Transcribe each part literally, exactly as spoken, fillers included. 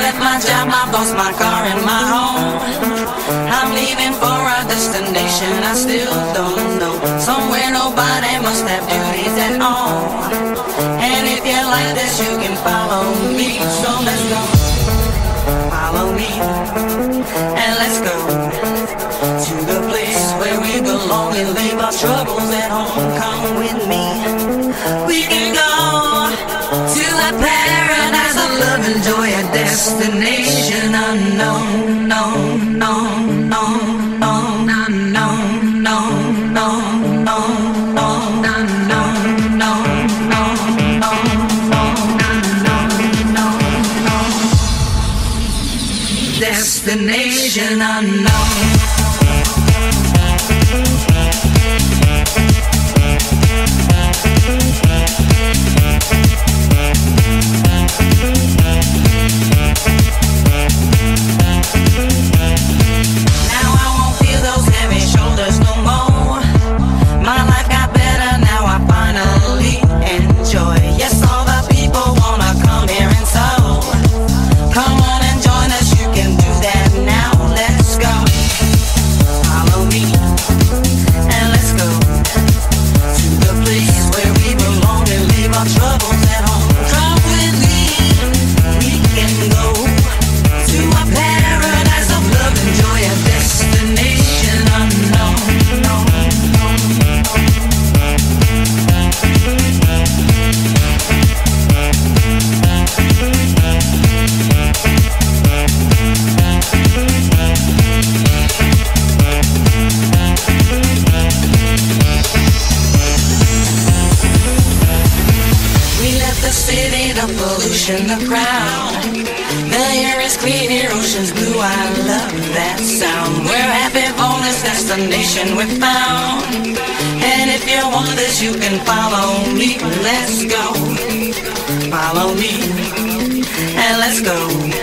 left my job, my boss, my car, and my home. I'm leaving for a destination I still don't know. Somewhere nobody must have duties at all. And if you like this, you can follow me. So let's go. Follow me. And let's go to the place where we belong and leave our troubles at home. Come with me. We can go to a paradise of love and joy, a destination unknown, no, no, no, no, no, no, no, no, no, no, no, no, no, no, destination unknown. The crowd, the air is clear, the ocean's blue. I love that sound. We're happy for this destination we found. And if you want this, you can follow me. Let's go. Follow me. And let's go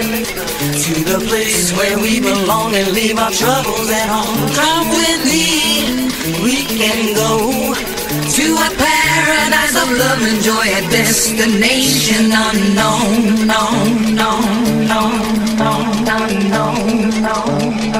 to the place where we belong and leave our troubles at home. Come with me. We can go to a paradise of love and joy, a destination unknown, no, no, no, no, no, no, no, no.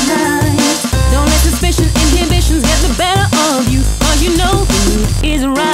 Is right.